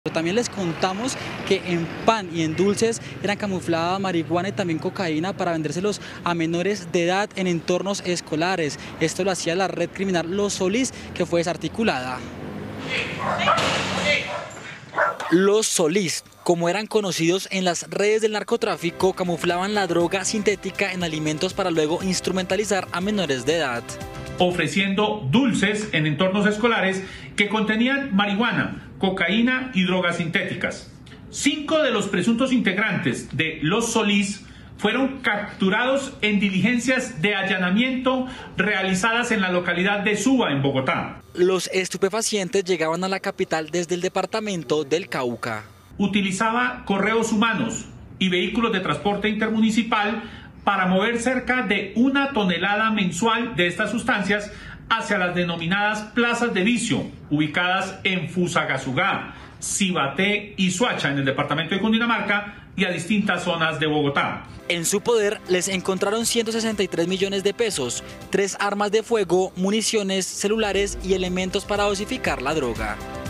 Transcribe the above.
Pero también les contamos que en pan y en dulces eran camuflada marihuana y también cocaína para vendérselos a menores de edad en entornos escolares. Esto lo hacía la red criminal Los Solís, que fue desarticulada. Los Solís, como eran conocidos en las redes del narcotráfico, camuflaban la droga sintética en alimentos para luego instrumentalizar a menores de edad, ofreciendo dulces en entornos escolares que contenían marihuana, cocaína y drogas sintéticas. 5 de los presuntos integrantes de Los Solís fueron capturados en diligencias de allanamiento realizadas en la localidad de Suba, en Bogotá. Los estupefacientes llegaban a la capital desde el departamento del Cauca. Utilizaba correos humanos y vehículos de transporte intermunicipal para mover cerca de 1 tonelada mensual de estas sustancias hacia las denominadas plazas de vicio, ubicadas en Fusagasugá, Cibaté y Soacha, en el departamento de Cundinamarca, y a distintas zonas de Bogotá. En su poder les encontraron 163 millones de pesos, 3 armas de fuego, municiones, celulares y elementos para dosificar la droga.